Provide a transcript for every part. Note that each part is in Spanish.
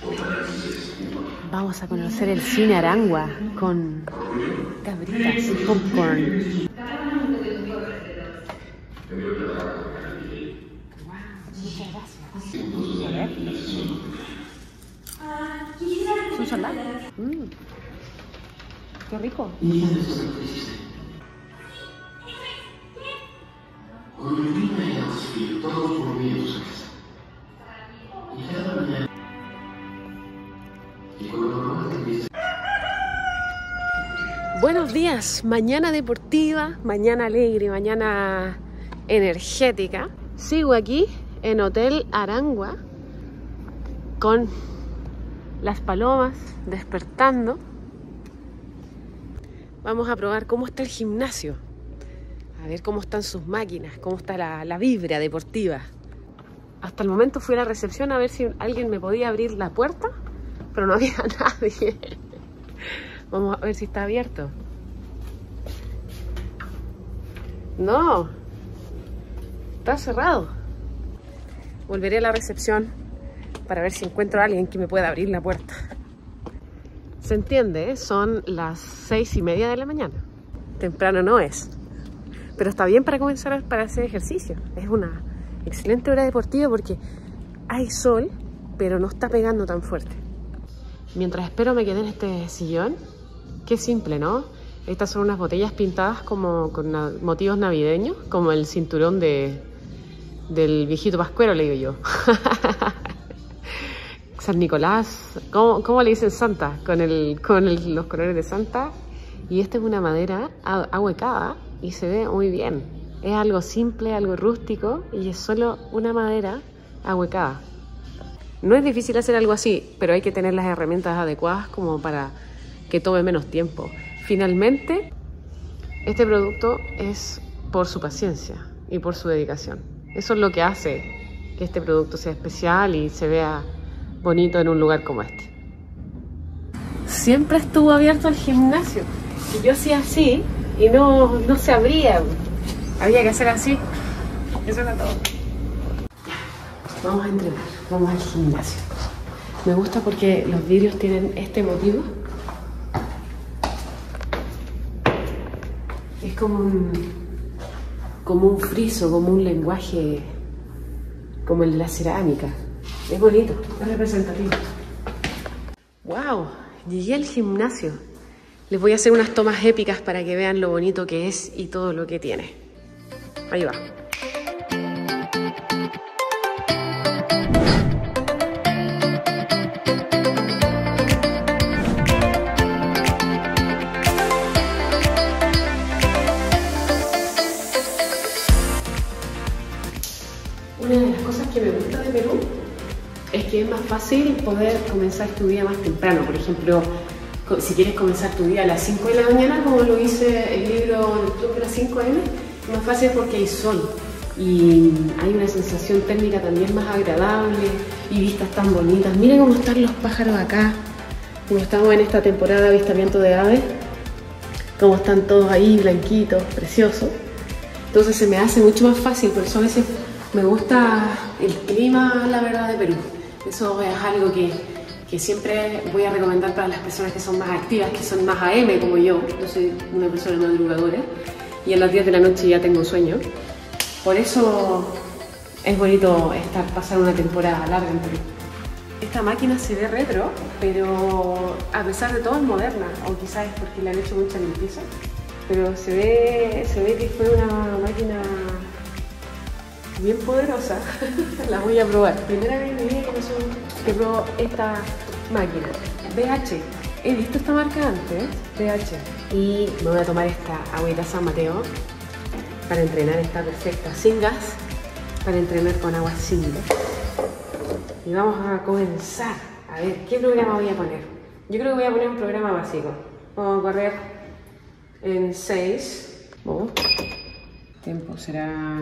Vamos a conocer el cine Arangua con cabritas, popcorn. Muchas gracias. ¿Son saladas? ¡Qué rico! Buenos días, mañana deportiva, mañana alegre, mañana energética. Sigo aquí en Hotel Arangua con las palomas despertando. Vamos a probar cómo está el gimnasio, a ver cómo están sus máquinas, cómo está la vibra deportiva. Hasta el momento fui a la recepción a ver si alguien me podía abrir la puerta, pero no había nadie. Vamos a ver si está abierto. No, está cerrado. Volveré a la recepción para ver si encuentro a alguien que me pueda abrir la puerta. Se entiende, ¿eh? Son las 6:30 de la mañana. Temprano no es, pero está bien para comenzar para hacer ejercicio. Es una excelente hora deportiva porque hay sol, pero no está pegando tan fuerte. Mientras espero me quedé en este sillón. Qué simple, ¿no? Estas son unas botellas pintadas como con motivos navideños, como el cinturón del viejito pascuero, le digo yo. San Nicolás, ¿cómo le dicen Santa? Con los colores de Santa. Y esta es una madera ahuecada y se ve muy bien. Es algo simple, algo rústico y es solo una madera ahuecada. No es difícil hacer algo así, pero hay que tener las herramientas adecuadas como para que tome menos tiempo. Finalmente, este producto es por su paciencia y por su dedicación. Eso es lo que hace que este producto sea especial y se vea bonito en un lugar como este. Siempre estuvo abierto el gimnasio. Y yo hacía así y no se abría. Había que hacer así. Eso era todo. Vamos a entrenar, vamos al gimnasio. Me gusta porque los vidrios tienen este motivo. Es como un friso, como un lenguaje, como el de la cerámica. Es bonito, es representativo. ¡Wow! Llegué al gimnasio. Les voy a hacer unas tomas épicas para que vean lo bonito que es y todo lo que tiene. Ahí va. Una de las cosas que me gusta de Perú es que es más fácil poder comenzar tu día más temprano. Por ejemplo, si quieres comenzar tu día a las 5 de la mañana, como lo dice el libro del Club de las 5 AM, es más fácil porque hay sol y hay una sensación térmica también más agradable y vistas tan bonitas. Miren cómo están los pájaros acá, como estamos en esta temporada de avistamiento de aves, cómo están todos ahí blanquitos, preciosos. Entonces se me hace mucho más fácil, por eso a veces me gusta el clima, la verdad, de Perú. Eso es algo que siempre voy a recomendar para las personas que son más activas, que son más AM como yo. Yo soy una persona madrugadora y a las 10 de la noche ya tengo sueño. Por eso es bonito pasar una temporada larga en Perú. Esta máquina se ve retro, pero a pesar de todo es moderna, o quizás es porque le han hecho mucha limpieza. Pero se ve que fue una máquina bien poderosa. La voy a probar. Primera vez en mi vida que pruebo esta máquina. BH. He visto esta marca antes, BH. Y me voy a tomar esta agüita San Mateo para entrenar. Está perfecta, sin gas, para entrenar con agua simple. Y vamos a comenzar. A ver, ¿qué programa voy a poner? Yo creo que voy a poner un programa básico. Vamos a correr en 6. ¿Oh? Tiempo será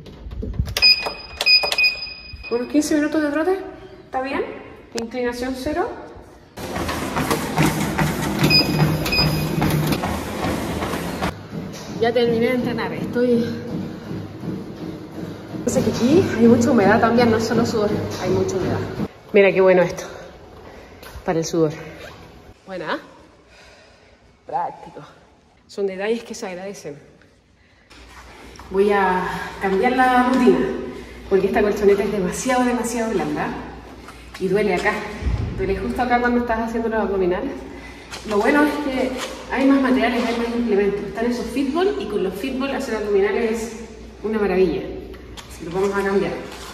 unos 15 minutos de trote. ¿Está bien? Inclinación 0. Ya terminé de entrenar. Sé que aquí hay mucha humedad también, no es solo sudor, hay mucha humedad. Mira qué bueno esto. para el sudor. Buena, ¿eh? Práctico. Son detalles que se agradecen. Voy a cambiar la rutina porque esta colchoneta es demasiado blanda y duele acá. Duele justo acá cuando estás haciendo los abdominales. Lo bueno es que hay más materiales, hay más implementos. Están esos fitball y con los fitball hacer abdominales es una maravilla. Así que lo vamos a cambiar.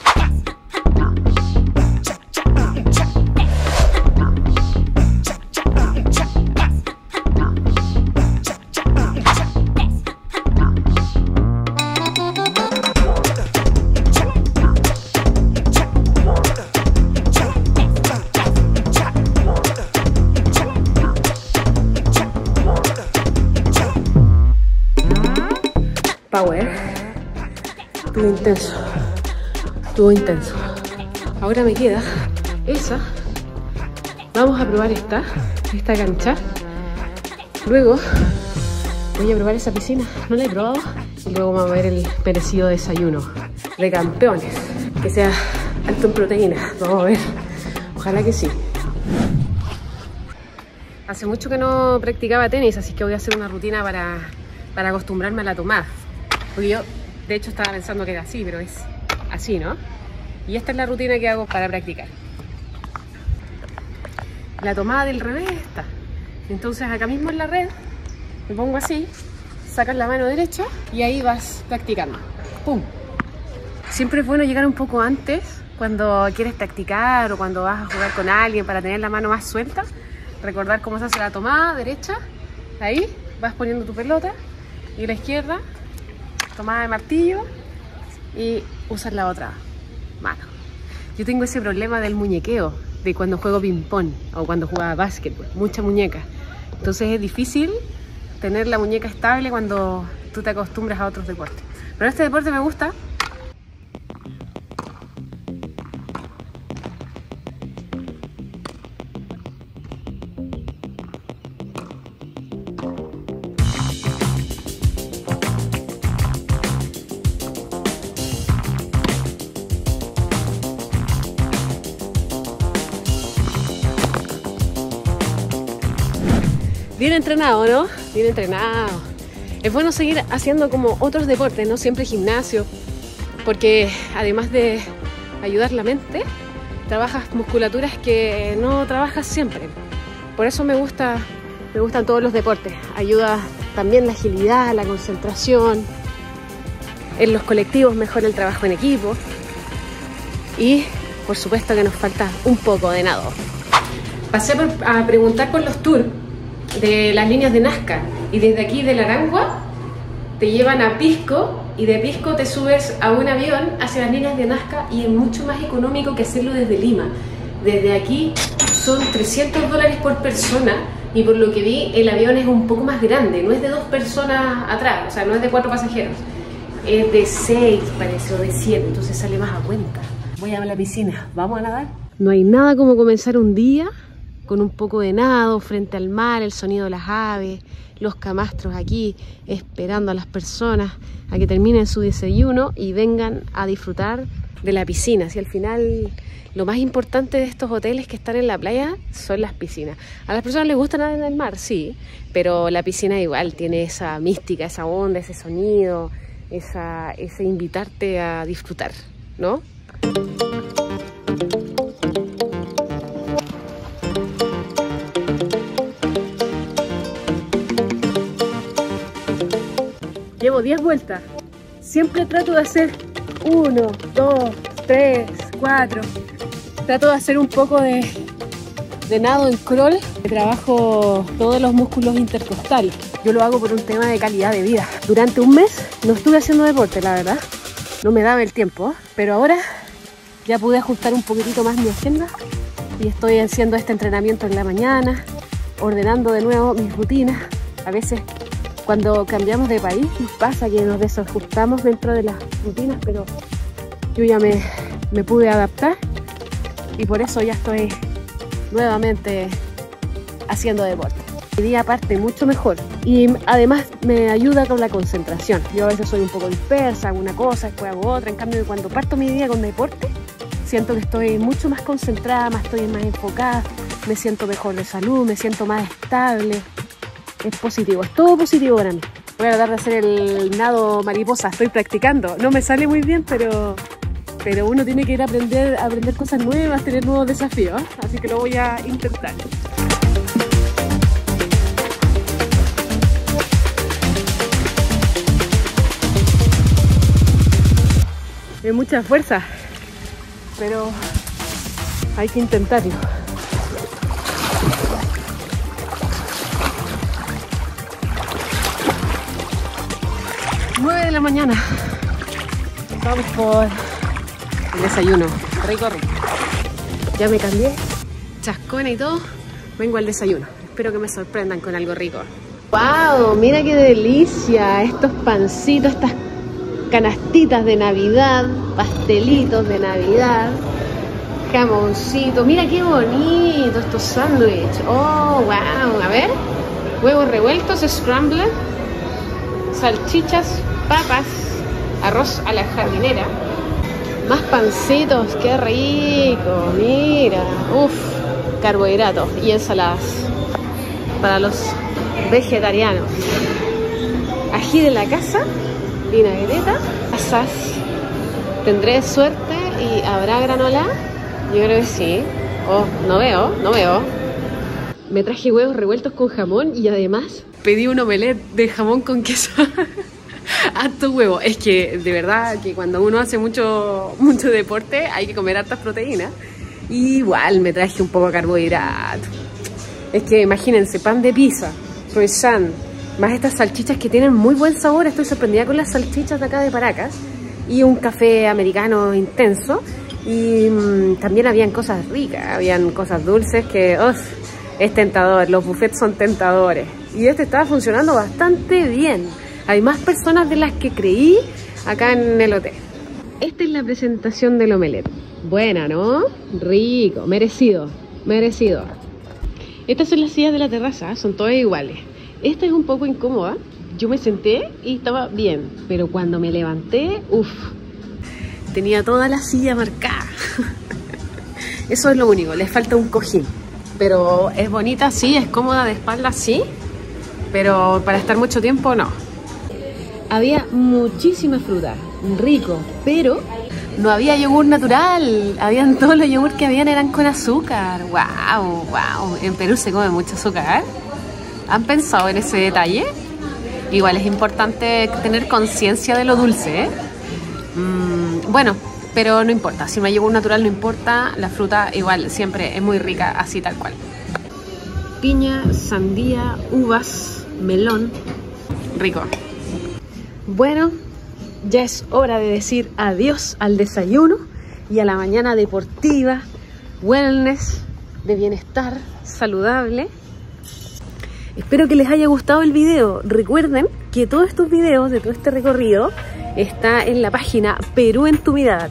Power. Estuvo intenso. Ahora me queda esa. Vamos a probar esta cancha. Luego voy a probar esa piscina. No la he probado. Y luego vamos a ver el merecido desayuno de campeones. Que sea alto en proteínas. Vamos a ver. Ojalá que sí. Hace mucho que no practicaba tenis, así que voy a hacer una rutina para acostumbrarme a la tomada. Porque yo, de hecho, estaba pensando que era así, pero es así, ¿no? Y esta es la rutina que hago para practicar. La tomada del revés está. Entonces acá mismo en la red, me pongo así, sacas la mano derecha y ahí vas practicando. ¡Pum! Siempre es bueno llegar un poco antes cuando quieres practicar o cuando vas a jugar con alguien para tener la mano más suelta. Recordar cómo se hace la tomada derecha. Ahí vas poniendo tu pelota y la izquierda, tomada de martillo y usar la otra mano. Yo tengo ese problema del muñequeo, de cuando juego ping pong o cuando jugaba básquetbol, mucha muñeca. Entonces es difícil tener la muñeca estable cuando tú te acostumbras a otros deportes. Pero este deporte me gusta. Bien entrenado, ¿no? Bien entrenado. Es bueno seguir haciendo como otros deportes, no siempre gimnasio, porque además de ayudar la mente, trabajas musculaturas que no trabajas siempre. Por eso me gustan todos los deportes. Ayuda también la agilidad, la concentración. En los colectivos mejora el trabajo en equipo. Y por supuesto que nos falta un poco de nado. Pasé a preguntar por los tours de las líneas de Nazca y desde aquí de la Arangua te llevan a Pisco y de Pisco te subes a un avión hacia las líneas de Nazca y es mucho más económico que hacerlo desde Lima. Desde aquí son $300 por persona y por lo que vi el avión es un poco más grande, no es de 2 personas atrás, o sea, no es de 4 pasajeros, es de 6 parece o de 7, entonces sale más a cuenta. Voy a la piscina, ¿vamos a nadar? No hay nada como comenzar un día con un poco de nado frente al mar, el sonido de las aves, los camastros aquí esperando a las personas a que terminen su desayuno y vengan a disfrutar de la piscina. Si al final lo más importante de estos hoteles que están en la playa son las piscinas. A las personas les gusta nadar en el mar, sí, pero la piscina igual tiene esa mística, esa onda, ese sonido, ese invitarte a disfrutar, ¿no? Llevo 10 vueltas. Siempre trato de hacer 1, 2, 3, 4. Trato de hacer un poco de nado en crawl. Trabajo todos los músculos intercostales. Yo lo hago por un tema de calidad de vida. Durante un mes no estuve haciendo deporte, la verdad. No me daba el tiempo, pero ahora ya pude ajustar un poquitito más mi agenda y estoy haciendo este entrenamiento en la mañana, ordenando de nuevo mis rutinas. A veces cuando cambiamos de país nos pasa que nos desajustamos dentro de las rutinas, pero yo ya me pude adaptar y por eso ya estoy nuevamente haciendo deporte. Mi día parte mucho mejor y además me ayuda con la concentración. Yo a veces soy un poco dispersa, hago una cosa, después hago otra. En cambio, cuando parto mi día con deporte, siento que estoy mucho más concentrada, estoy más enfocada, me siento mejor de salud, me siento más estable. Es positivo, es todo positivo para mí. Voy a tratar de hacer el nado mariposa, estoy practicando. No me sale muy bien, pero uno tiene que ir a aprender cosas nuevas, tener nuevos desafíos, así que lo voy a intentar. Es mucha fuerza, pero hay que intentarlo. 9 de la mañana. Vamos por el desayuno. Rico, rico. Ya me cambié, chascona y todo. Vengo al desayuno. Espero que me sorprendan con algo rico. ¡Wow! Mira qué delicia. Estos pancitos, estas canastitas de Navidad, pastelitos de Navidad, jamoncito. Mira qué bonito estos sándwiches. ¡Oh, wow! A ver. Huevos revueltos, scramble, salchichas, papas, arroz a la jardinera, más pancitos, qué rico, mira, uff, carbohidratos y ensaladas para los vegetarianos, ají de la casa, vinagreta, pasas, tendré suerte y habrá granola, yo creo que sí, oh, no veo, me traje huevos revueltos con jamón y además pedí un omelette de jamón con queso. Harto huevo. Es que de verdad que cuando uno hace mucho deporte hay que comer hartas proteínas. Y igual me traje un poco de carbohidrato. Es que imagínense, pan de pizza, croissant, más estas salchichas que tienen muy buen sabor. Estoy sorprendida con las salchichas de acá de Paracas. Y un café americano intenso. Y también habían cosas ricas, habían cosas dulces que es tentador. Los buffets son tentadores. Y este estaba funcionando bastante bien. Hay más personas de las que creí acá en el hotel. Esta es la presentación del omelette. Buena, ¿no? Rico, merecido, merecido. Estas son las sillas de la terraza, son todas iguales. Esta es un poco incómoda. Yo me senté y estaba bien, pero cuando me levanté, tenía toda la silla marcada. Eso es lo único, le falta un cojín. Pero es bonita, sí, es cómoda de espalda, sí. Pero para estar mucho tiempo, no. Había muchísima fruta, rico, pero no había yogur natural. Habían todos los yogur que habían eran con azúcar. ¡Wow! ¡Wow! En Perú se come mucho azúcar. ¿Han pensado en ese detalle? Igual es importante tener conciencia de lo dulce, ¿eh? Bueno, pero no importa. Si no hay yogur natural, no importa. La fruta igual siempre es muy rica, así tal cual. Piña, sandía, uvas, melón. Rico. Bueno, ya es hora de decir adiós al desayuno y a la mañana deportiva, wellness, de bienestar saludable. Espero que les haya gustado el video. Recuerden que todos estos videos de todo este recorrido está en la página Perú en tu Mirada,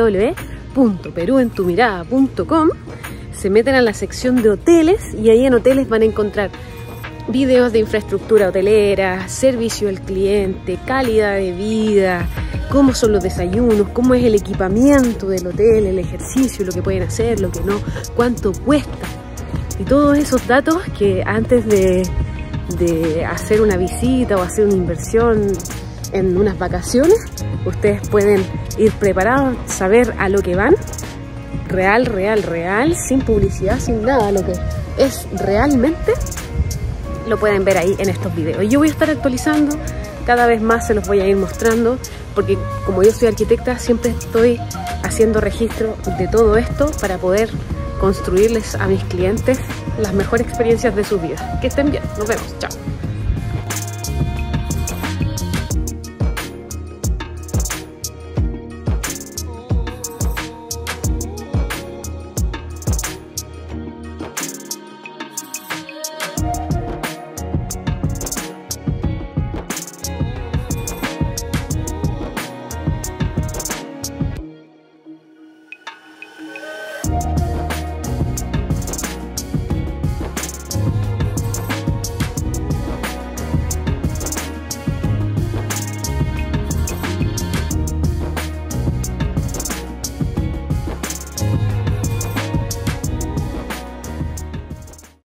www.peruentumirada.com. Se meten a la sección de hoteles y ahí en hoteles van a encontrar videos de infraestructura hotelera, servicio al cliente, calidad de vida, cómo son los desayunos, cómo es el equipamiento del hotel, el ejercicio, lo que pueden hacer, lo que no, cuánto cuesta. Y todos esos datos que antes de hacer una visita o hacer una inversión en unas vacaciones, ustedes pueden ir preparados, saber a lo que van, real, sin publicidad, sin nada, lo que es realmente. Lo pueden ver ahí en estos videos. Yo voy a estar actualizando, cada vez más se los voy a ir mostrando, porque como yo soy arquitecta, siempre estoy haciendo registro de todo esto para poder construirles a mis clientes las mejores experiencias de su vida. Que estén bien, nos vemos, chao.